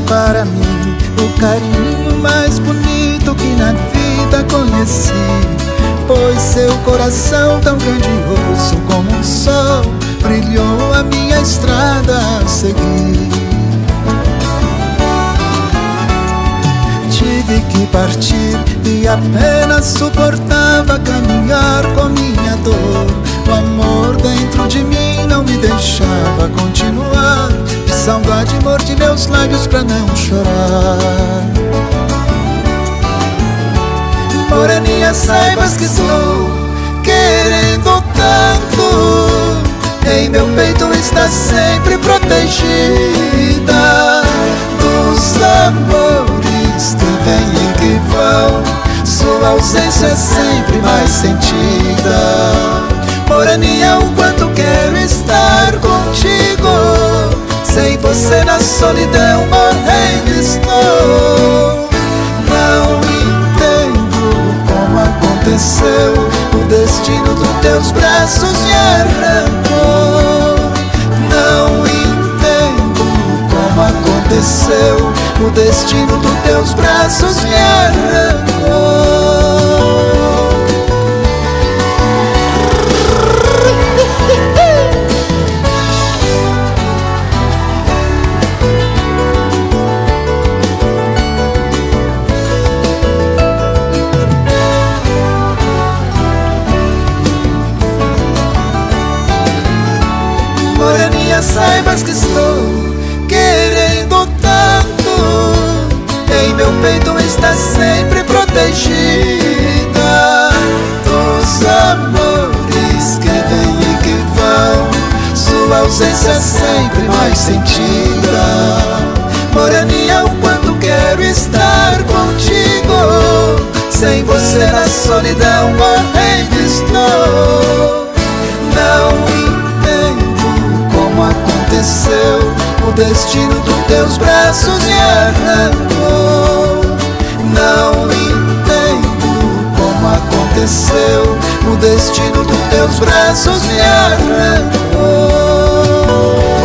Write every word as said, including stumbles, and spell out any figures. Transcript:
para mim o carinho mais bonito que na vida conheci, pois seu coração tão grandioso como um sol brilhou a minha estrada a seguir. Tive que partir e apenas suportava caminhar com minha dor. O amor dentro de mim não me deixava continuar. De saudade mordi meus lábios pra não chorar. Moreninha, saibas que estou querendo tanto. Em meu peito está sempre protegida dos amores que vêm e que vão. Sua ausência é sempre mais sentida. Moreninha, o quanto quero estar contigo. Sem você na solidão morrendo estou. Não entendo como aconteceu. O destino dos teus braços me arrancou. Não entendo como aconteceu. O destino dos teus braços me arrancou. Moreninha, saibas que estou querendo tanto. Em meu peito está sempre protegida dos amores que vêm e que vão. Sua ausência é sempre mais sentida. Moreninha, o quanto quero estar contigo. Sem você na solidão morrendo estou. Não entendo como aconteceu. O destino dos teus braços me arrancou. Não entendo como aconteceu. O destino dos teus braços me arrancou.